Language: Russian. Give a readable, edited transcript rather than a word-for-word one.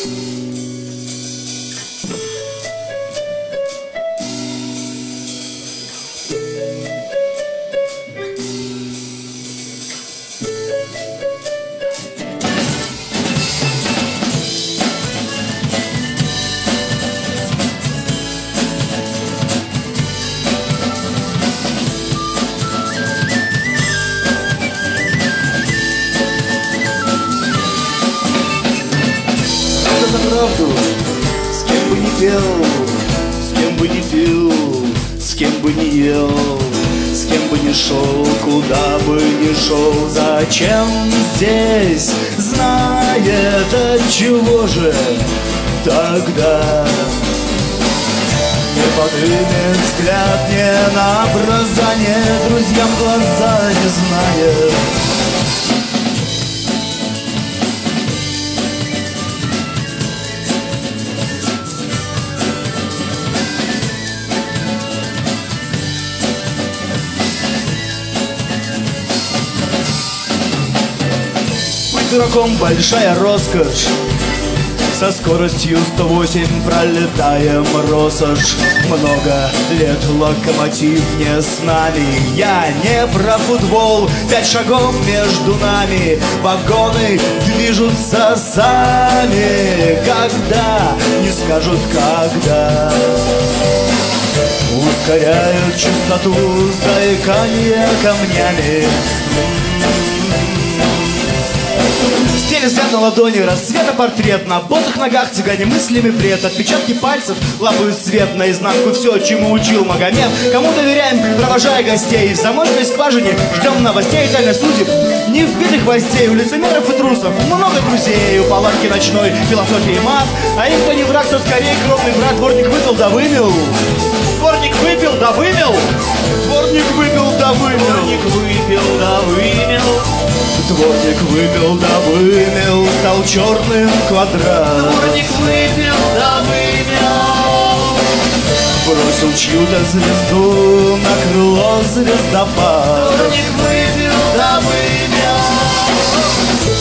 С кем бы ни пел, с кем бы ни пил, с кем бы ни ел, с кем бы ни шел, куда бы ни шел, зачем здесь, знает, отчего же тогда не подымет взгляд, не на образание, друзьям глаза не знает. Дураком большая роскошь, со скоростью 108 пролетаем россошь. Много лет локомотив не с нами, я не про футбол, 5 шагов между нами, вагоны движутся сами. Когда, не скажут когда, ускоряют частоту заикания камнями. Стеле взгляд на ладони, рассветопортрет, на босых ногах цыгане мыслями бред. Отпечатки пальцев лапают свет наизнанку, все, чему учил Магомед. Кому доверяем, провожая гостей, в замочной скважине ждем новостей, тайны судеб, не вбитых гвоздей. У лицемеров и трусов много друзей, у палатки ночной философии мат, а им кто не враг, то скорее кровный брат. Дворник выпил да вымел, дворник выпил да вымел, дворник выпил да вымел, дворник выпил да вымел. Дворник выпил да вымел, стал черным квадрат. Дворник выпил да вымел, бросил чью-то звезду на крыло звездопад. Дворник выпил да вымел.